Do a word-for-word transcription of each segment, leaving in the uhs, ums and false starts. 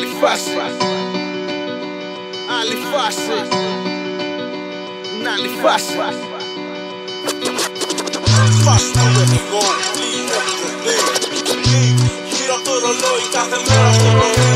Άλλη φάση, άλλη φάση, άλλη φάση. Φάση του εγώ, λίγο το λίγο. Γύρω το ρολόι κάθε μέρα στο πρωί.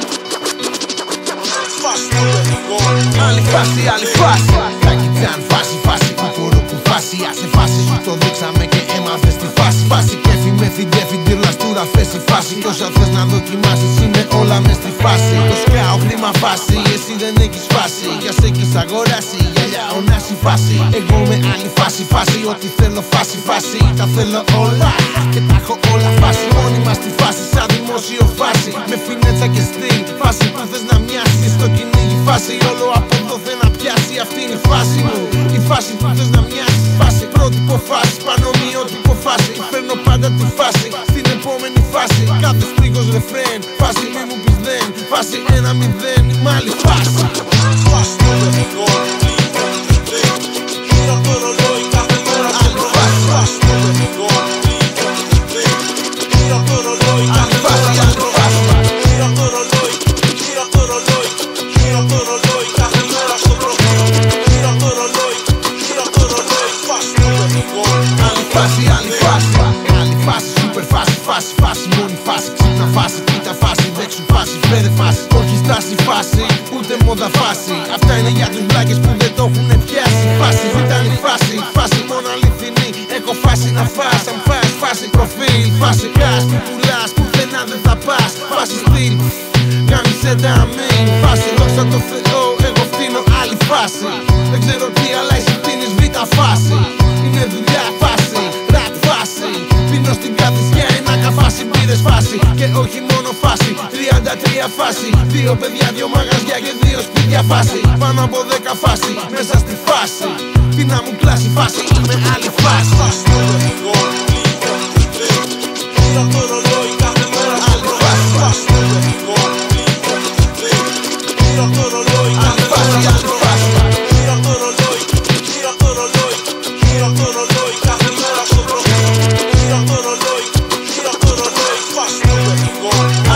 Φάση του εγώ. Άλλη φάση, άλλη φάση. Κακιτζάν, φάση, φάση, κουκουρού που φάση. Άσε φάση, σου το δείξαμε και έμαθες τη φάση. Φάση κέφι με την κέφι, τύρλα στούρα θέση φάση. Κι όσα θες να δοκιμάσεις είναι όλα μες στη φάση. Το σκάω χρήμα φάση, εσύ δεν έχεις φάση. Για σε έχεις αγοράσει, γυαλιά ονάσει φάση. Εγώ με άλλη φάση, φάση, ό,τι θέλω φάση, φάση. Τα θέλω όλα και τα έχω όλα φάση. Μόνιμα στη φάση, σαν δημόσιο φάση. Με φινέτσα και στυλ, φάση που θες να μοιάσει. Στο κυνήγι φάση, όλο από εδώ θέλει να πιάσει. Αυτή είναι η φάση μου, η φάση που θες να μοιάσει. Φάση, πρότυπο φάση, πανομοιότυπο φάση. Φέρνω πάντα τη φάση, στην επόμενη φάση. Κάθε στρίγος ρεφρέν, φάση μη μου πεις δεν. Φάση ένα μηδέν, είμαι άλλη φάση. Φάση του εγώ, λίγο το γύρω το ρολόι κάθε μέρα στο πρωί. Φάση του εγώ, λίγο το γύρω το ρολόι κάθε μέρα στο πρωί. Γύρω το ρολόι, γύρω το ρολόι, γύρω το ρολόι κάθε μέρα στο πρωί. Γύρω το ρολόι, γύρω το ρολόι. Φάση του εγώ. Άλλη φάση, άλλη φάση. Άλλη φάση, σούπερ φάση, φάση, φάση, μόνη φάση. Ξύπνα φάση, κοίτα φάση, δέξου φάση, φέρε φάση. Όχι στάση φάση, ούτε μόδα φάση. Αυτά είναι για τους μπλάκες που δεν το έχουνε πιάσει. Φάση, ήταν η φάση, φάση μόνο αληθινή. Έχω φάση να φας, αν φας, φάση προφίλ. Φάση γκάς που πουλάς, πουθενά δεν θα πας. Φάση στυλ, γάμισε τα αμήν. Φάση, δόξα τω Θεώ, εγώ φτύνω άλλη φάση. Δεν ξέρω τι, αλλά εσύ φτύνεις β' φάση. Είναι δουλειά φάση, ρατ φάση. Πίνω στην καθισιά ένα καφάσι, μπήρες φάση. Και όχι μόνο φάση, τριάντα τρία φάση. Δύο παιδιά, δύο μαγαζιά και δύο σπίτια φάση. Πάνω από δέκα φάση, μέσα στη φάση. Τι να μου κλάσει φάση, είμαι άλλη φάση. Φάση του εγώ, λίγο το γύρω το ρολόι κάθε μέρα στο πρωί. Φάση του εγώ, λίγο το γύρω το ρολόι κάθε μέρα στο πρωί. Γύρω το ρολόι, γύρω το ρολόι, γύρω το ρολόι κάθε μέρα στο πρωί. Γύρω το ρολόι, γύρω το ρολόι. Φάση του εγώ.